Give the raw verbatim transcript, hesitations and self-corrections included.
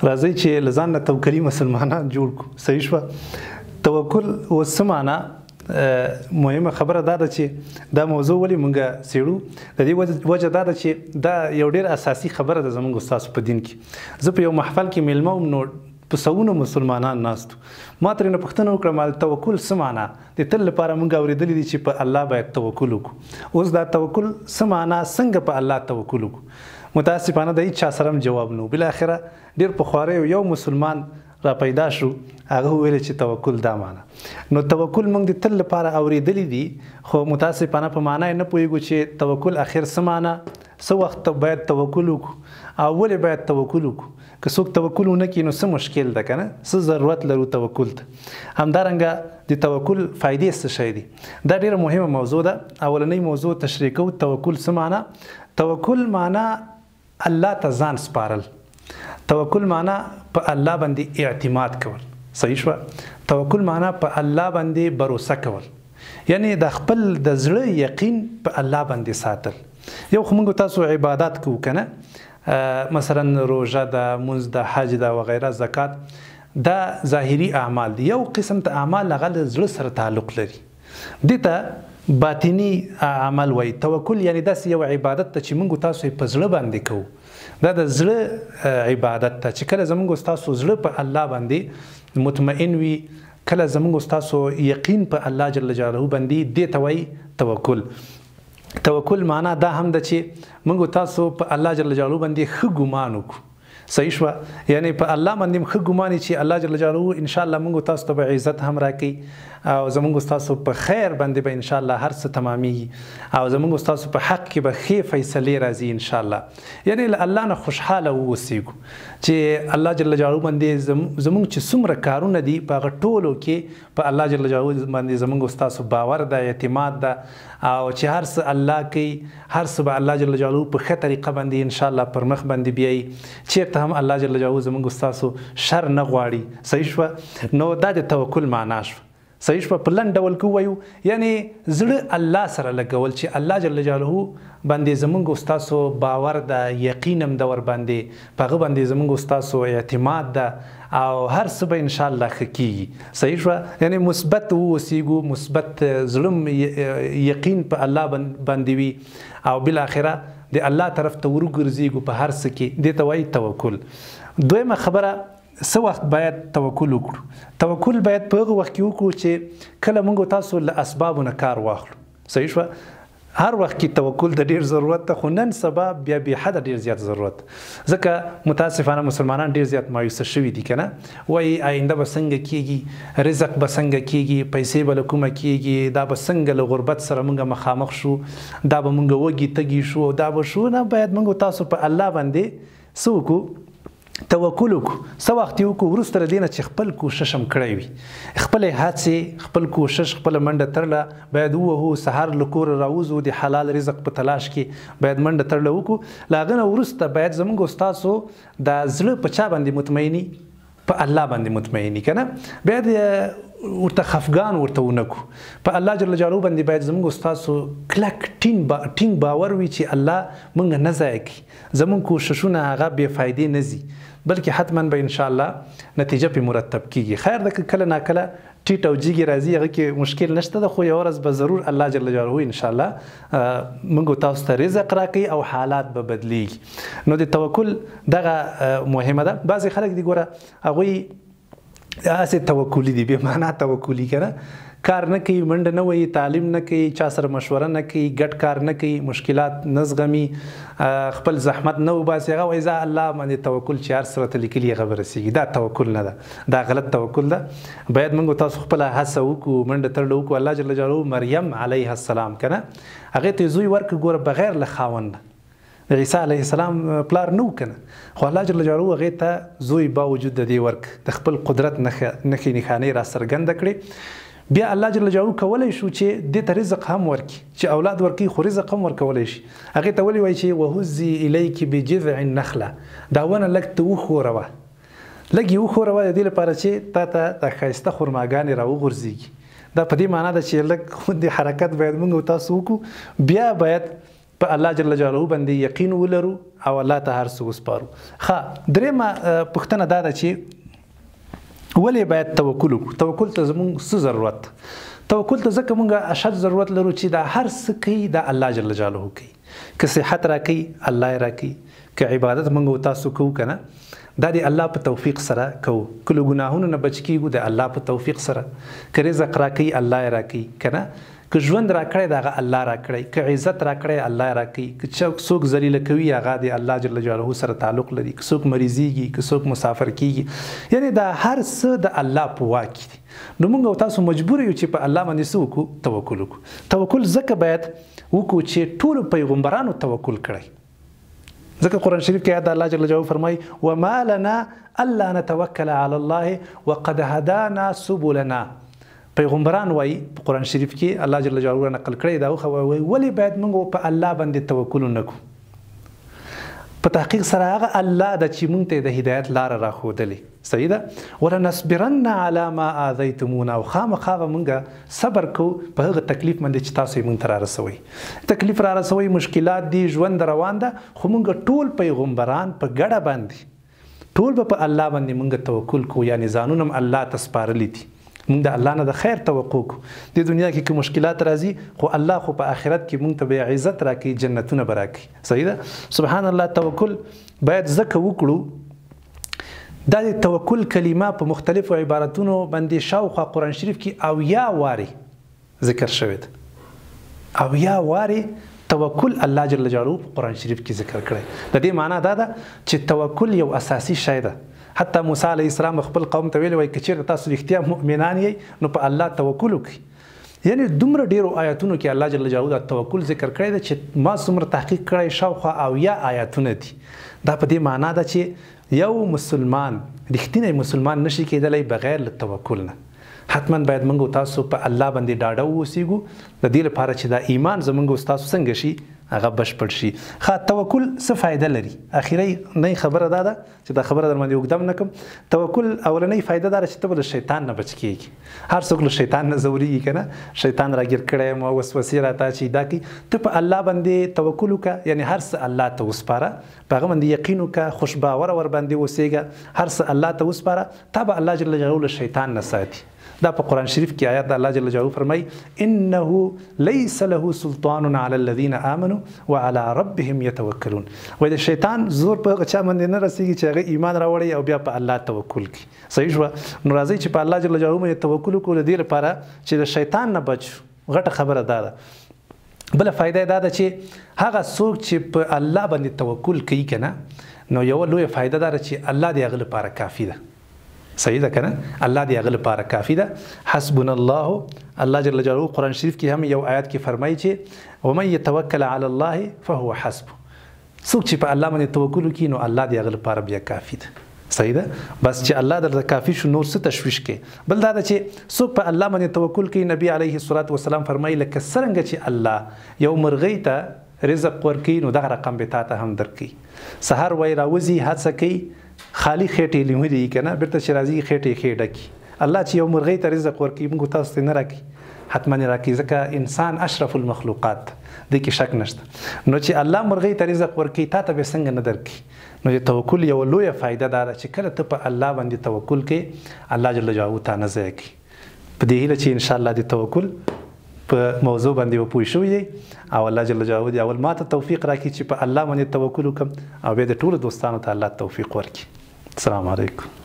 راځئ چې له ځان نه توکلي مسلمانان جوړ کړو. صحیح شوه. توکل اوس څه معنا؟ مهمه خبره دا ده چې دا موضوع ولې مونږ څېړو، د دې وجه دا ده چې دا یو ډېر اساسي خبره ده زموږ ستاسو په دین کې. زه په یو محفل کې میلمه وم، نو په سوونو مسلمانان ناست ما ترېنه پوښتنه وکړه ما توکل څه معنا؟ د تل لپاره مونږ اورېدلي دي چې په الله باید توکل وکړو. اوس دا توکل څه معنا؟ څنګه په الله توکل وکړو؟ متاسفانه د هېچ چا سره هم جواب نه و. بالاخره ډېر پخواری یو مسلمان را پیدا شو، هغه وویل چې توکل دا معنا. نو توکل موږ د تل لپاره اورېدلی دي، خو متاسفانه په معنا یې نه پوهېږو چې توکل اخر څه معنا، څه وخت باید توکل وکړو او ولې باید توکل وکړو. که څوک توکل ونه کړي نو څه مشکل ده که نه، څه ضرورت لرو توکل ته. همدارنګه د توکل فایدې څه شی دي؟ دا ډېره مهمه موضوع ده. اولنۍ موضوع تشریح کوو. توکل څه معنا؟ توکل معنا الله ته ځان سپارل. توکل معنا په الله باندې اعتماد کول. صحیح شوه. توکل معنا په الله باندې باور کول، یعنی د خپل د زړه یقین په الله باندې ساتل. یو خو موږ تاسو عبادت کوو که نه، مثلا روژه ده، مونځ ده، حج ده وغیره، زکات، دا ظاهري اعمال دي. یو قسم ته اعمال هغه د زړه سره تعلق لري، دې ته باطني عمل وایي. توکل یعنی داسې یو عبادت ته چې موږ تاسو یې په زړه باندې کوو. دا د زړه عبادت ته چې کله زموږ ستاسو زړه په الله باندې مطمئن وي، کله زموږ ستاسو یقین په الله جل جلاله باندې، دې ته وایي توکل. توکل معنا دا هم ده چې موږ تاسو په الله جل جلاله باندې ښه ګمان وکړو. صحیح شوه. یعنی په الله باندې ښه ګمان چې الله جل جلاله انشاءالله موږ تاسو ته به عزت هم راکوي او زموږ ستاسو په خیر باندې به انشاءالله هر څه تمامیږي او زموږ ستاسو په حق کې به ښې فیصلې راځي انشاءالله. یعنی له الله نه خوشحاله واوسېږو چې الله جل جلاله باندې زموږ چې څومره کارونه دي په هغه ټولو کې په الله جل جلاله باندې زموږ ستاسو باور ده، اعتماد ده، او چې هر څه الله کوي، هر څه به الله جل جلاله په ښه طریقه باندې انشاءالله پر مخ باندې بیایي. چېرته هم الله جل جلاله زموږ ستاسو شر نه غواړي. صحیح شوه. نو دا د توکل معنا شوه. صحیح شوه. په لنډ ډول کې ووایو، یعنی زړه الله سره لګول چې الله جل جلاله باندې زموږ ستاسو باور ده، یقین هم ده ور باندې، په هغه باندې زموږ ستاسو اعتماد ده او هر څه به انشاءالله ښه کېږي. صحیح شوه. یعنی مثبت واوسېږو، مثبت زړه یقین په الله باندې وي او بالاخره د الله طرف ته ورګرځېږو په هر څه کې. دې ته وایي توکل. دویمه خبره، څه وخت باید توکل وکړو؟ توکل باید په هغه وخت کې وکړو چې کله موږ تاسو له اسبابو نه کار واخلو. صحیح شوه. هر وخت کې توکل د ډېر ضرورت ده، خو نن سبا بیا بې حده ډېر زیات ضرورت. ځکه متاسفانه مسلمانان ډېر زیات مایوسه شوي دي که نه، وایي آینده به څنګه کېږي، رزق به څنګه کېږي، پیسې به له کومه کېږي، دا به څنګه له غربت سره موږ مخامخ شو، دا به موږ وږي تږي شو، دا به شو. نه، باید موږ تاسو په الله باندې څه وکړو؟ توکل وکړو. څه وخت یې وکړو؟ وروسته له دې نه چې خپل کوشش هم کړی وي، خپلې هڅې، خپل کوشش، خپله منډه ترله باید ووهو. سهار له کوره راوځو، د حلال رزق په تلاش کې باید منډه ترله وکړو. له هغه نه وروسته باید زموږ ستاسو د زړه په چا باندې مطمئني؟ په الله باندې مطمئني که نه. باید ورته خفګان ورته ونه کړو. په الله جل جلاله باندې باید زموږ ستاسو کلک ټینګ باور وي چې الله موږ نه ضایع کړي، زموږ کوششونه هغه بې فایدې نه ځي، بلکې حتما به انشاءالله نتیجه پې مرتب کېږي. خیر ده که کله ناکله ټیټ او جیږې راځي، هغه کې مشکل نشته ده، خو یوه ورځ به ضرور الله جل جلاله انشاءالله موږ تاسو ته رزق راکوي او حالات به بدلیږي. نو د توکل دغه مهمه ده. بعضې خلک دي ګوره هغوی هسې توکلي دي، بې معنا توکلي که نه، کار نه کوي، منډه نه وهي، تعلیم نه کوي، چا سره مشوره نه کوي، ګډ کار نه کوي، مشکلات نه زغمي، خپل زحمت نه وباسي، هغه وایي زه الله باندې توکل چې هر څه راته لیکلي هغه به رسېږي. دا توکل نه ده، دا غلط توکل ده. باید موږ تاسو خپله هڅه وکړو، منډه ترله وکړو. الله جل جلاله مریم علیه السلام که نه، هغې ته زوی ورکړ، ګوره بغیر له خاونده. عیسی علیه السلام پلار نه و که نه، خو الله جل جلاله هغې ته زوی باوجود د دې ورکړ، د خپل قدرت نښې نښانې را څرګنده کړې. بیا الله جل جلاله کولی شو چې دې ته رزق هم ورکړي، چې اولاد ورکړي، خو رزق هم ورکولی شي. هغې ته ولې وایي چې وهزي الیک بجذع النخله، دا ونه لږ ته وښوروه، لږ یې وښوروه د دې لپاره چې تا ته د ښایسته خرماګانې را وغورځېږي. دا په دې معنا ده چې لږ د حرکت باید موږ تاسو وکړو. بیا باید په الله جل جلاله باندې یقین ولرو او الله ته هر څه وسپارو. ښه درېیمه پوښتنه دا ده چې ولې باید توکل وکړو؟ توکل ته زموږ څه ضرورت؟ توکل ته ځکه موږ اشد ضرورت لرو چې دا هر څه کوي دا الله جل جلاله کوي. که صحت راکوي الله یې راکوي، که عبادت موږ او تاسو کوو که نه دا د الله په توفیق سره کوو، که له ګناهونو نه بچ کیږو د الله په توفیق سره، که رزق راکوي الله یې راکوي که نه، که ژوند راکړی د هغه الله راکړی، که عزت راکړی الله یې راکوي، که څوک ذلیله کوي هغه د الله جل جلاله سره تعلق لري، که څوک مریضیږي، که څوک مسافر کیږي، یعنی دا هر څه د الله په واک دي. نو موږ او تاسو مجبور یو چې په الله باندې څه وکړو؟ توکل وکړو. توکل ځکه باید وکړو چې ټولو پیغمبرانو توکل کړی. ځکه قرآن شریف کې آیات الله جل جلاله فرمایي وما لنا الا نتوکل علی الله وقد هدانا سبلنا. پیغمبران وایي په قرآن شریف کې الله جل جلاله نقل کړی دا وایي ولې باید موږ په الله باندې توکل ونه کړو؟ په تحقیق سره هغه الله د چې موږ ته د هدایت لاره راښودلې صحیح ده. ولنصبرن علی ما آذیتمونا، او خامخا به موږ صبر کوو په هغه تکلیف باندې چې تاسو یې موږ ته رارسوئ. تکلیف رارسوئ، مشکلات دي، ژوند روان ده، خو موږ ټول پیغمبران په ګډه باندې ټول به په الله باندې موږ توکل کوو، یعنې ځانونه هم الله ته سپارلي دي. موږ د الله نه د خیر توقع کوو. د دنیا کې که مشکلات راځي خو الله خو په آخرت کې موږ ته به عزت راکوي، جنتونه به راکوي. صحیح ده. سبحان الله. توکل باید ځکه وکړو. دا د توکل کلمه په مختلفو عبارتونو باندې شاوخوا قرآن شریف کې اویا وارې ذکر شوې ده. اویا وارې توکل الله جل جلاله په قرآن شریف کې ذکر کړی. د دې معنا دا ده چې توکل یو اساسي شی ده. حتی موسی علیه السلام خپل قوم ته ویلي وای که چېرته تاسو رښتیا مؤمنان یئ نو په الله توکل وکړئ. یعنې دومره ډېرو آیاتونو کې الله جل جلاله دا توکل ذکر کړی ده چې ما څومره تحقیق کړی شاوخوا اویا آیاتونه دي. دا په دې معنا ده چې یو مسلمان رښتینی مسلمان نشي کېدلی بغیر له توکل نه. حتما باید موږ تاسو په الله باندې ډاډه واوسېږو د دې لپاره چې دا ایمان زموږ او ستاسو څنګه شي هغه بشپړ شي. ښه توکل څه فایده لري؟ اخري نوی خبره دا ده چې دا خبره در باندې اوږده نه کړم. توکل اولنۍ فایده دا ده چې ته به له شیطان نه بچ کېږي. هر څوک له شیطان نه ځورېږي که نه، شیطان راګیر کړی یم او وسوسې راته چې دا کوي. ته په الله باندې توکل وکړه، یعنې هر څه الله ته وسپاره، په هغه باندې یقین وکړه، خوشباوره ور باندې اوسېږه، هر څه الله ته وسپاره، تا به الله جل جلاله له شیطان نه ساتي. دا په قرآن شریف کې آیات د الله جل جلاله فرمایي انه لیس له سلطان علی الذین آمنوا وعلى ربهم یتوکلون. وایي د شیطان زور په هغه چا باندې نه رسېږي چې هغه ایمان راوړي او بیا په الله توکل کوي. صحیح شوه. نو راځئ چې په الله جل جلاله باندې توکل وکړو د دې لپاره چې د شیطان نه بچ. غټه خبره دا ده. بله فایده دا ده چې هغه څوک چې په الله باندې توکل کوي که نه، نو یوه لویه فایده دا ده چې الله د هغه لپاره کافي ده. صحیح ده که نه؟ الله د هغه لپاره کافي ده. حسبنا الله. الله جل جلاله قرآن شریف کې هم یو آیات کې فرمایي چې ومن یتوکل علی الله فهو حسبه. څوک چې په الله باندې توکل وکړي نو الله د هغه لپاره بیا کافي ده. صحیح ده. بس چې الله درته کافي شو نور څه تشویش کې. بل دا ده چې څوک په الله باندې توکل کوي، نبی علیه الصلاة والسلام فرمایي لکه څرنګه چې الله یو مرغۍ ته رزق ورکوي نو دغه رقم به تا ته هم درکوي. سهار وایي راوځي هڅه کوي خالی خېټې لیمري که نه، بیرته چې راځي خېټې ښې ډکي. الله چې یو مرغۍ ته رزق ورکوي موږ تاسو ته نه راکوي؟ حتما یې راکوي، ځکه انسان اشرف المخلوقات دې کې شک نشته. نو چې الله مرغۍ ته رزق ورکوي تا ته به څنګه نه درکوي؟ نو د توکل یوه لویه فایده دا ده چې کله ته په الله باندې توکل کوې الله جل جلاله تا نه ضایع کوي. په دې هیله چې انشاءالله د توکل په موضوع باندې به پوه شوي یئ او الله جل جلاله دې اول ما ته توفیق راکړي چې په الله باندې توکل وکړم او بیا د ټولو دوستانو ته الله توفیق ورکړي. السلام علیکم.